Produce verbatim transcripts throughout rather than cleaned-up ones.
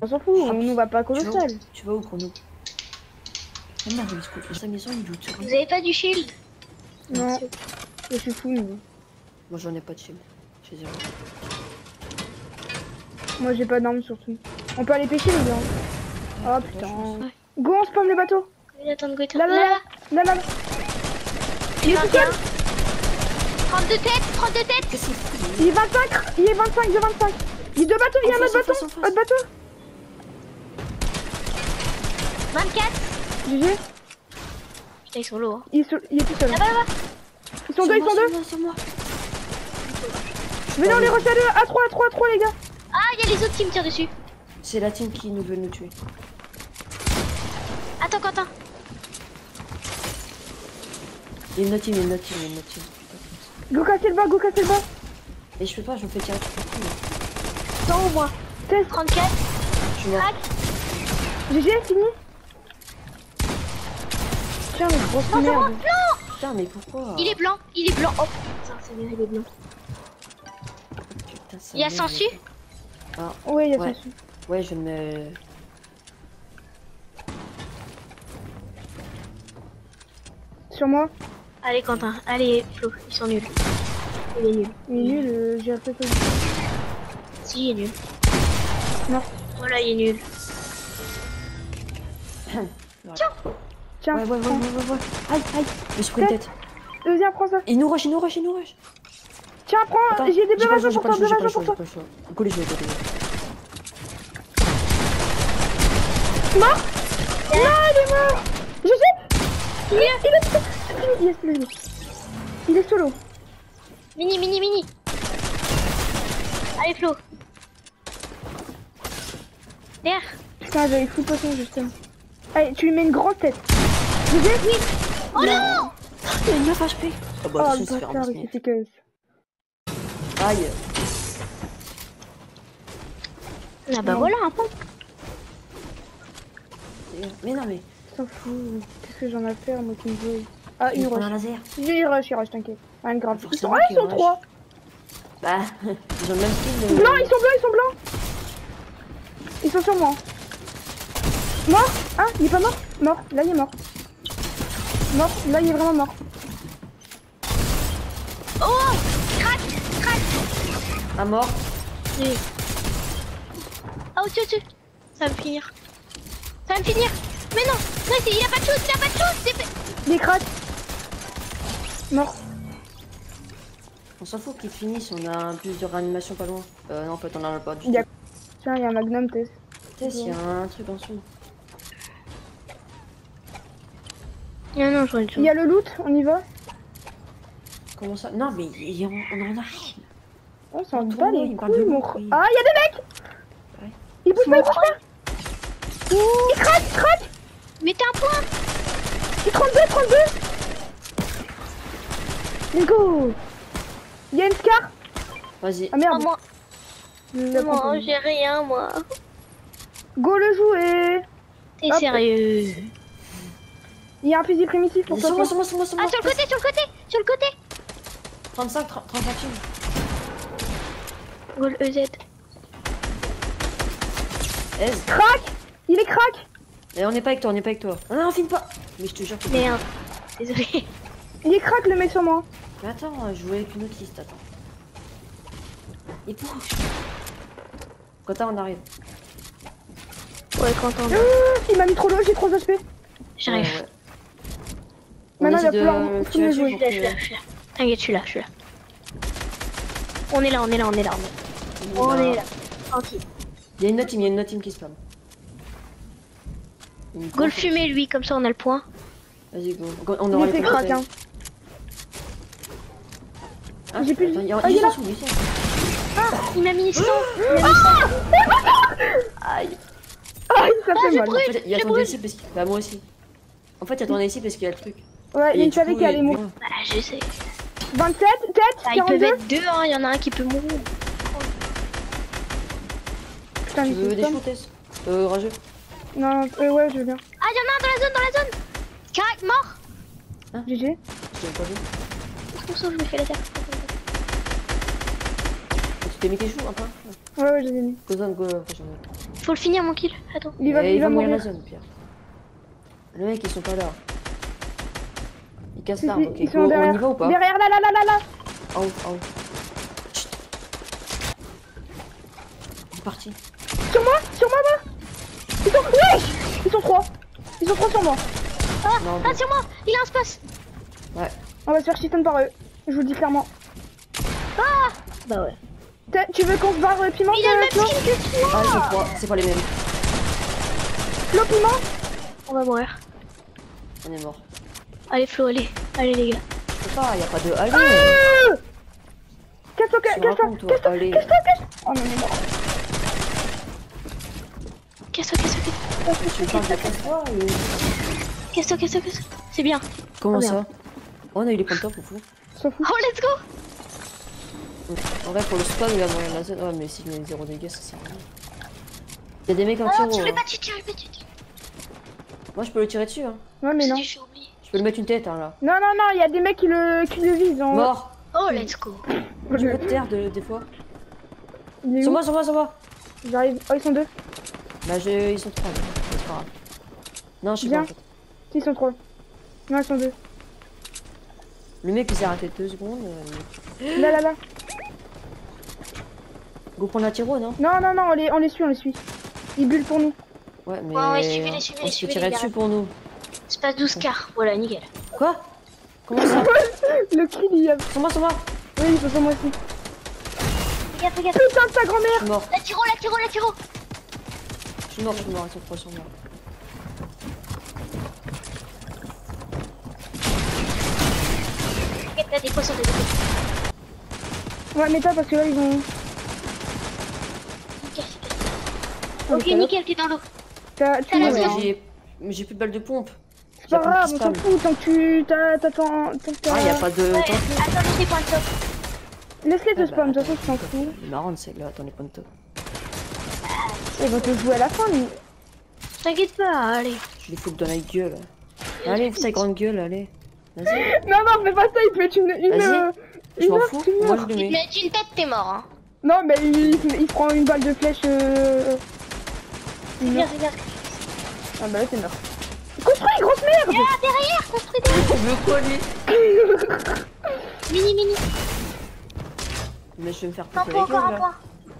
On s'en fout, on nous va pas colossal. Tu vas où, Chrono? Ah merde, sa maison, il doute. Vous avez pas du shield? Non, je suis fou, moi. Moi, j'en ai pas de shield. J'ai zéro. Moi, j'ai pas d'armes surtout. On peut aller pêcher, les gars. Oh putain. Go, on spawn le bateau. Attends, go, là, là, là, là, là, là. Il est tout seul. trente-deux têtes, trente-deux têtes. Il est vingt-cinq, il est vingt-cinq, de vingt-cinq. Il y a deux bateaux, il y a un autre bateau, autre bateau. vingt-quatre. G G. Putain, ils sont lourds. Il est, il est tout seul. Là-bas, là-bas. Ils sont deux, ils sont deux. C'est moi. Mais non, les rush à deux, à trois, à trois, à trois, les gars. Ah, il y a les autres qui me tirent dessus. C'est la team qui nous veut nous tuer. Attends, Quentin. Il y a une autre team, il y a une autre team, il y a une autre team. Go casser le bas, go casser le bas. Et je peux pas, je me fais tirer. cent au moins. seize. trente-quatre. Je suis mort. G G, fini. Tiens, mais grosse Non, c'est moi. merde. Non. Putain, mais pourquoi? Il est blanc, il est blanc. Oh putain, c'est bien, il est blanc. Putain, ça Il y a me- Sansu. Ah, Ouais, il y a ouais. ça. Ouais, je me... Sur moi. Allez, Quentin. Allez, Flo. Ils sont nuls. Il est nul. Il est nul, euh, j'ai appelé ça. Si, il est nul. Non. Voilà, il est nul. Tiens. Ouais, ouais, ouais, ouais, ouais, ouais. Aïe, aïe. Je suis pris une tête. Deuxième, prends ça. Il nous rush, il nous rush, il nous rush. Tiens, prends. Attends, J'ai des j'ai pas le beuvages choix, pour j'ai toi, pas le choix, beuvages j'ai pas pour le choix, toi. j'ai pas le choix. Collez, je vais coller. Mort. Non, il est mort. G G. Il est, il est, il est, il est, il est solo. Mini, mini, mini. Allez, Flo. Derrière. Putain, j'avais full potion justement. Allez, tu lui mets une grande tête. G G. Oui. Oh non. Il y a neuf H P. Oh bah, Oh, ça le se fait bâtard, il en s'est fait que... Aïe. Ah bah voilà, un pompe. Mais non, mais... S'en fout. Qu'est-ce que j'en ai à faire, moi qui me veux. Ah, Il une prend rush. un laser. J'ai une rush, il rush, t'inquiète. Rien de grave. Ils sont, Forcément ah, ils qu'il sont rush. trois. Bah, ils ont le même style de... Blancs, ils sont blancs, ils sont blancs. Ils sont sur moi. Mort. Ah, il est pas mort. Mort, là il est mort. Mort, là il est vraiment mort. Oh, crac, crac. Un mort. Oui. Ah, au-dessus, au-dessus. Ça va me finir. Ça va me finir. Mais non, non, il a pas de chose, il a pas de chose. C'est fait. Il est crack. Mort. On s'en fout qu'ils finissent, on a un plus de réanimation pas loin. Euh, non, en fait, on en a pas du Il y a... tout. Tiens, il y a un magnum test. Tess, il y a un truc en dessous. Non, non, je vois une Il chose. y a le loot, on y va. Comment ça? Non, mais il y a- on en a rien. On s'en Trop bat loin, les il parle couilles, de mon... loot, oui. Ah, il y a des mecs. Ouais. Il bouge pas, il bouge pas. Il craque, il craque. Mettez un point. Il trente-deux, trente-deux. Let's go. Il y a une scar. Vas-y. Ah Ah, merde. moi, Le moi, propose. j'ai rien, moi. Go le jouer. T'es Hop. sérieux? Il y a un fusil primitif pour toi. Sur moi, sur moi, sur moi, sur Ah, moi. sur le côté, sur le côté, sur le côté. trente-cinq, trente, trente-cinq. Goal E Z. Aise. Crac. Il est crack. Et on n'est pas avec toi, on n'est pas avec toi. Ah non, on filme pas. Mais je te jure que... Merde. Désolé. Il est crack le mec sur moi. Mais attends, je jouais avec une autre liste, attends. Il push. Quentin, on arrive. Ouais, Quentin. Ah, il m'a mis trop loin, j'ai trois H P. J'arrive. Ouais, ouais. On Maintenant, il va essaie falloir de tout tirer le dessus jouer. pour Je suis là, je que... suis là. T'inquiète, je suis là, je suis là. On est là, on est là, on est là. On est, on Bah, est là. Tranquille. Il y a une autre team, il y a une autre team qui spawn. Une Go le grosse- fumer, lui, comme ça on a le point. Vas-y, go. Go, On Il aura était les crack, hein. Ah, J'ai plus de- attends, il y a- Ah, il est il là. est sous, il est sous. Ah, il m'a mis cent. Il m'a mis cent. Aïe. Ah, ça Ah, fait j'ai mal. brûlé. En fait, il y a Je ton brûle. D L C parce qu'il... Bah moi aussi. En fait, il y a ton D L C parce qu'il y a le truc. Ouais, Et il du savait coup, qu'il allait il- mourir. Bah, je sais. vingt-sept, tête, Ah, ils peuvent quarante-deux. être deux, hein. Il y en a un qui peut mourir. Putain, Tu il veux fait des stun. foutaises? Euh, rageux. Non, euh, ouais, je veux bien. Ah, il y en a un dans la zone, dans la zone. Crac, mort. G G. Je t'ai pas vu. Attention, je me fais la terre. T'es mis quelque chose un peu? Ouais, ouais, j'ai mis. Go zone, go. Faut le finir mon kill. Attends. Il va, Eh, il va mourir mourir. la zone, Pierre. Les mecs, ils sont pas là. Ils cassent Si, l'arbre, si, ok. ils Go, sont on derrière. y va ou pas? Derrière, là, là, là, là, là. En haut, en haut. Chut. Il est parti. Sur moi, sur moi, moi. Ils sont, wesh, ils sont trois. Ils sont trois sur moi. Ah, Non, ah mais- sur moi. Il a un space. Ouais. On va se faire chiton par eux. Je vous le dis clairement. Ah. Bah ouais. T'as- Tu veux qu'on se barre euh, piment? Il a le euh, même Flo skin que toi. Ah, ils sont trois, c'est pas les mêmes. Flo, piment? On va mourir. On est mort. Allez Flo, allez. Allez les gars. Je sais pas, y a pas de. Allez! Ah, casse-toi, Tu me casse-toi, racontes, toi. casse-toi, Allez. casse-toi, casse-toi. Oh non, mais mort. Casse-toi, casse-toi, casse-toi. Tu me parles de casse-toi et... Casse-toi, casse-toi, casse-toi. C'est bien. Comment Oh, ça? merde. Oh, on a eu les points de top, ou fou? S'en fout. Oh let's go. En vrai, pour le spam, il va mourir la zone. Ouais, mais si je mets zéro dégâts, ça sert à rien. Y'a des mecs en Oh, tiro. tu hein. l'as pas, tu tires pas, tu tires. Moi, je peux le tirer dessus, hein. Ouais, mais non. J'ai oublié. Je peux le mettre une tête, hein, là. Non, non, non, il y a des mecs qui le, qui le visent. En... Mort! Oh let's go. Tu peux te taire de, des fois. Il est Sur où? moi, sur moi, sur moi! J'arrive. Oh, ils sont deux. Bah, je... ils sont trois, là. C'est pas grave. Non, je sais pas, Viens. en fait. Ils sont trois. Non, ils sont deux. Le mec, il s'est arrêté deux secondes. euh, Là, là, là. Go prendre la tiro, non? Non, non, non, on les, on les suit, on les suit. Ils bullent pour nous. Ouais, mais. Ouais, ouais, suivez-les, suivez-les, on se fait suivez-les, tirer les dessus gars. pour nous. Espace douze quarts. Voilà, nickel. Quoi? Comment ça? Le kill, il y a. Sur moi, sur moi! Oui, ils sont sur moi aussi. Fais gaffe, fais gaffe. Putain de ta Je grand-mère! suis mort, La tiro, la tiro, la tiro. je suis mort, je suis mort, ils sont trois sur moi. T'inquiète, t'as des poissons de côté. Ouais, mais toi, parce que là, ils vont. Nickel, c'est cassé. Ok, ça va. nickel, t'es dans l'eau. T'as- T'as tu- la Ouais, zone. j'ai mais j'ai plus de balles de pompe. C'est pas J'ai pas grave, qui on spam. s'en fout tant que tu. T'as. T'attends. t'as- Ah, y a pas de. Ouais, Tant pis. attends, laisse les points de top. Laisse-les te Ouais, spam, de bah, toute façon, je t'en fous. C'est marrant celle-là, attends les points de top. Ils vont te jouer à la fin, lui. T'inquiète pas, allez. Je les fous dans la gueule. Allez, vous sa grande gueule, allez. Vas-y. Non, non, fais pas ça, il peut être une. une Vas-y. euh, Je une m'en heure, fous. une Moi, heure. je le mets. Mais tu une tête, t'es mort. Hein. Non, mais il, il prend une balle de flèche. Euh... C'est une bien, heure. c'est bien. Ah, bah là, c'est mort. Construis, grosse merde! Ah, derrière, construis derrière. Tu veux quoi, lui? Mini, mini. Mais je vais me faire Un péter point, la encore gueule, un là. point.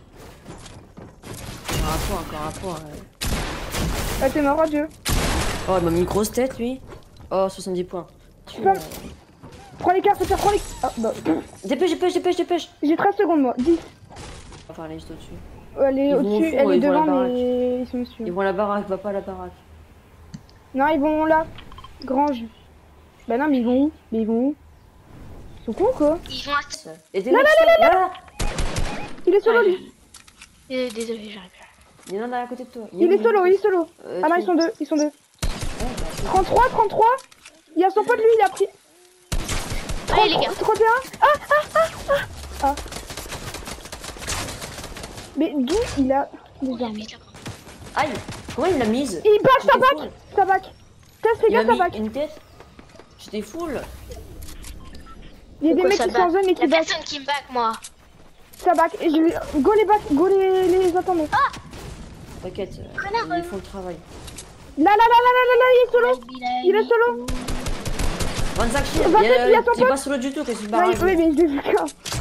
Encore un point, encore un point. ouais. Ah, t'es mort, adieu. Oh, il m'a mis une grosse tête, lui. Oh, soixante-dix points. Tu, Spam. euh, Prends les cartes, prends les. Ah, bah. Dépêche, dépêche, dépêche, dépêche. J'ai treize secondes, moi. dix. Enfin, elle est juste au-dessus. Elle est Ils vont au au-dessus, fond, elle est ils vont à la devant, baraque. mais ils sont dessus. Ils vont à la baraque, va pas à la baraque. Non, ils vont là. Grange. Bah non, mais ils vont où? Mais ils vont où? Ils sont cons, quoi. Ils vont à... Et des Là, mecs, là, là, là, là. Il est solo, Ouais, lui. Euh, désolé, j'arrive pas. Il y en a un à côté de toi. Il est solo, il est solo. Euh, Ah non, tu- ils sont deux, ils sont deux. Ouais, bah, trente-trois, trente-trois. Il y a son pote, lui, il a pris. Allez, les gars. trente et un. Ah, ah, ah, ah. Ah. Mais d'où il a des Oh, la armes? mise là-bas. Aïe, comment il l'a mise? Il back, J'étais ça back. full. Ça back. Teste les Il gars, m'a ça mis back. une tête. J'étais full. Il y a des Pourquoi mecs ça qui sont en back? zone et qui Y'a back. personne qui me back, moi. Ça back. Et je vais. Go les back, go les, les attendons. T'inquiète, euh, Connard, ils font le travail. Là, là, là, là, là, là, là, il est solo. Il est solo. vingt-cinq kills. vingt-sept, Il y a- il y a son il est pas pote. solo du tout, qu'est-ce que tu Ouais, barrages? oui, mais je l'ai vu là.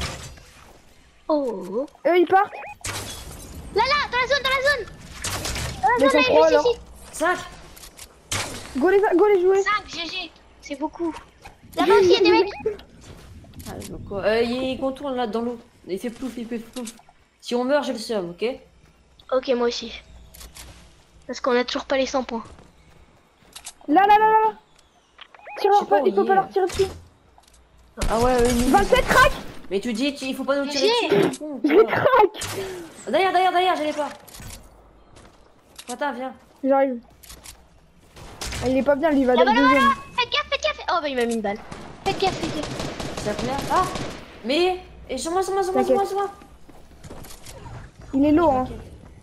Oh. Eux, ils partent. Là, là, dans la zone, dans la zone. Dans Mais la zone, c'est là, trop, juste alors. ici. cinq. Go les, go les jouer. cinq, G G. C'est beaucoup. Là-bas aussi, il y a des mecs. Ah, donc quoi euh, il contourne là dans l'eau. Il fait plouf, il fait plouf. Si on meurt, j'ai le seum, ok? Ok, moi aussi. Parce qu'on a toujours pas les cent points. Là, là, là, là, là. Tire Je sais leur pas pas, où il faut il pas est. leur tirer dessus. Ah ouais, euh, nous- vingt-sept crack. Mais tu dis, tu- il faut pas nous tirer J'ai. dessus. con, Je quoi. les crack. Derrière, derrière, derrière, j'allais pas. Attends, viens. J'arrive. Ah, il est pas bien, lui, il va Là-bas, dans le là-bas, deuxième. là. Faites gaffe, faites gaffe. Oh, bah, il m'a mis une balle. Faites gaffe, faites gaffe. C'est la première. Ah! Mais. Et sur moi, sur moi, sur moi, sur moi, sur moi. Il est low, hein.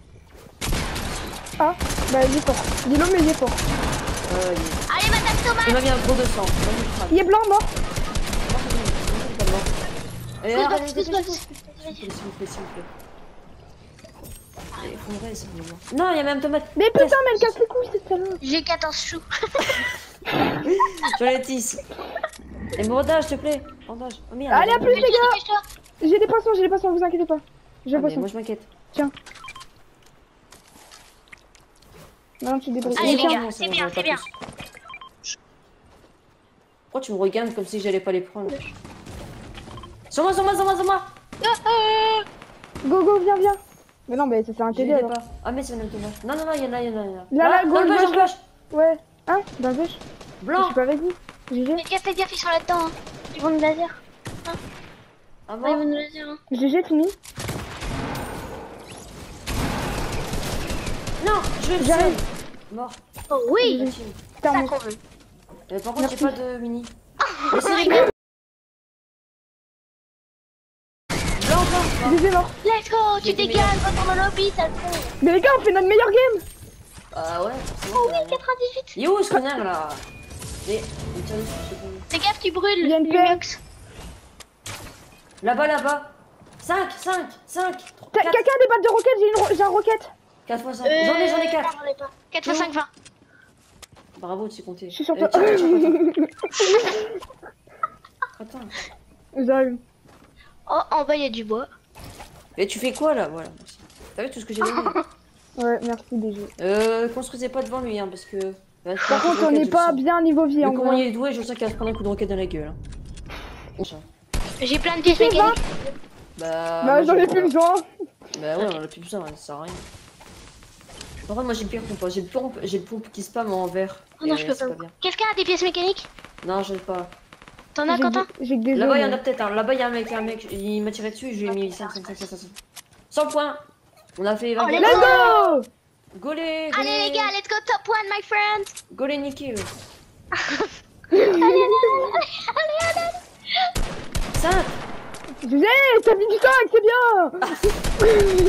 Ah, bah il est fort. Il est low, mais il est fort. Euh, il- Allez, madame il Thomas. m'a mis un gros de sang. Vas-y, craque. Il est blanc, mort. Moi, c'est bon, c'est bon, c'est pas mort. Et Pousse, arrête, pousse, dépêchez-vous. pousse, S'il pousse. vous plaît, s'il vous plaît, s'il vous plaît. Il faut une raise, vraiment. Non, il y a même tomate. Mais putain, mais elle casse les couilles, cette salope. J'ai quatorze choux. Je les tisse. Et bandage, s'il te plaît. Bandage. Oh merde. Allez, à plus, les gars. Dépêche-toi. J'ai des poissons, j'ai des poissons, vous inquiétez pas. J'ai Ah, des mais poissons. moi je m'inquiète. Tiens. Non, tu débrouilles. Allez, les Tiens. gars, c'est bien, c'est bien. Pourquoi tu me regardes comme si j'allais pas les prendre? Sur moi, sur moi, sur moi, sur moi. Ah, ah. Go, go, viens, viens. Mais non, mais ça c'est un Je T D les ai alors. pas. Ah, mais c'est un tomate. Non, non, non, il y en a, il y en a, il y en a. Là, là, Ah, gauche, en gauche, gauche, en gauche. Ouais. Hein? Bah, wesh. Je Blanc. suis pas avec vous. G G. Fais gaffe, fais gaffe, ils sont là-dedans. Hein. Ils vont nous laser. Ah Ouais, ils bon? vont nous laser. Hein. G G, fini. Non, je vais le J'arrive. seul. Mort. Oh oui, G G. Team. T'as ça remonté. qu'on veut. Euh, par contre, j'ai Merci. pas de mini. Mais c'est les gars. Blanc, blanc. G G mort. Let's go, tu J'ai des dégages, retourne dans le lobby, ça le fait. Mais les gars, on fait notre meilleur game. Ah ouais, forcément. Oh ça va oui, bien. quatre-vingt-dix-huit. Il est où ce connard là? Et. il tire dessus, je sais pas où. Fais gaffe, tu brûles. Il y a une Lumiox. Là-bas, là-bas. cinq, cinq, cinq. T'as- Quelqu'un a des balles de roquette, j'ai une ro- j'ai un roquette. quatre fois cinq. J'en ai, j'en ai quatre. J'en ai pas. quatre fois cinq, vingt. Bravo, tu sais compter. Je suis sur Euh, toi. tiens, tiens, tiens, Attends. Attends. J'arrive. Oh, en bas, il y a du bois. Mais tu fais quoi là? Voilà, merci. T'as vu tout ce que j'ai donné? Ouais, merci D G. Euh, construisez pas devant lui, hein, parce que. va se Par prendre un coup contre, de on roquette, n'est je pas le sens. bien niveau vie Vu en comment vrai. il est doué, je sens qu'il va se prendre un coup de roquette dans la gueule. Hein. Ça. J'ai plein de pièces C'est mécaniques. Bah. Bah, moi, j'en ai j'ai plus pas. besoin. Bah ouais, on a plus besoin, ça sert à rien. Par contre, moi j'ai le pire pompe. J'ai le pompe, j'ai le pompe qui spam en vert. Oh non, Et je peux c'est pas. bien. Quelqu'un a des pièces mécaniques? Non, j'ai pas. T'en as, J'ai Quentin? que- J'ai que des Là-bas, il y en a jaunes. peut-être un. Là-bas, il y a un mec, il y a un mec. Il m'a tiré dessus et je lui ai mis cinq, cinq, cinq, cinq, cinq. cent points. On a fait vingt. Oh, les Let's go. Golé, Allez, les gars, let's go top one, my friend. Golé niqué. Allez, allez, allez, allez, allez. cinq. G G, t'as mis du cinq, c'est bien.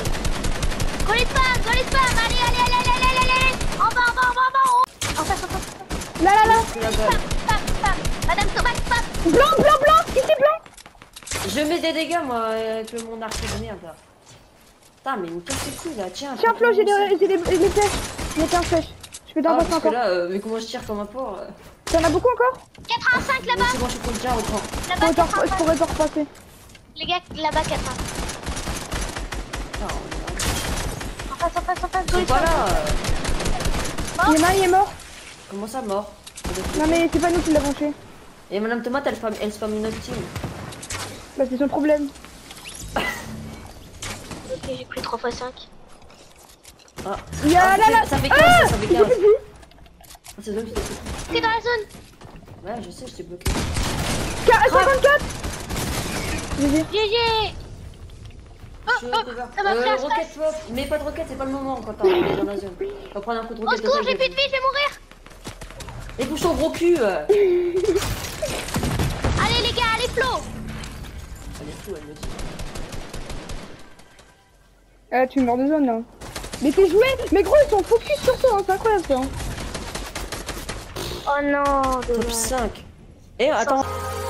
Go les spam, go les spam. Allez, allez, allez, allez, allez, allez, allez. En bas, en bas, en bas, en bas. En en face, en face. Là, là, là. C'est la balle. Spam, spam, spam. Madame Tomate, spam. Blanc, blanc, blanc. Ici, blanc. Je mets des dégâts, moi, avec mon arc de merde là. Putain, mais il me casse les couilles là. Tiens, Tiens, Flo, j'ai des, j'ai des, des flèches. J'ai plein de flèches. Je peux t'en Ah, passer parce que encore. là, euh, mais comment je tire comme un porc euh. T'en as beaucoup encore? quatre-vingt-cinq Mais là-bas. c'est bon, je compte déjà autant. Je Là-bas, pourrais t'en- je quatre-vingt-cinq. pourrais t'en repasser. Les gars, là-bas, quatre-vingt-cinq. Putain, on est là. En face, en face, en face. Ils Go sont les pas spam. là. euh. Il y en a un, il est mort. Comment ça, mort? Non, mais c'est pas nous qui l'avons tué. Et Madame Tomate, elle spam, elle spam une autre team. Bah, c'est son problème. Ok, j'ai pris trois fois cinq. Ah. Il y a Ah, là, ça là. fait- ça fait Ah, quinze, ça fait j'ai quinze. plus de vie. Ah, c'est donc que j'étais bloqué. T'es dans la zone. Ouais, je sais, j'étais bloqué. Qua- cinquante-quatre. G G. G G. Je suis au cover. ça m'a pris Euh, un stress. roquette, pop. Mais pas de roquette, c'est pas le moment quand t'es dans la zone. On va prendre un coup de Au roquette. secours, de j'ai plus de vie, je vais mourir. Et pousse ton gros cul. euh. Allez, les gars, allez, Flo. Elle est fou, elle me dit. Ah, tu meurs de zone là. Mais t'es joué. Mais gros, ils sont focus sur toi, hein. C'est incroyable ça. hein. Oh non, Top dommage. cinq. Et attends.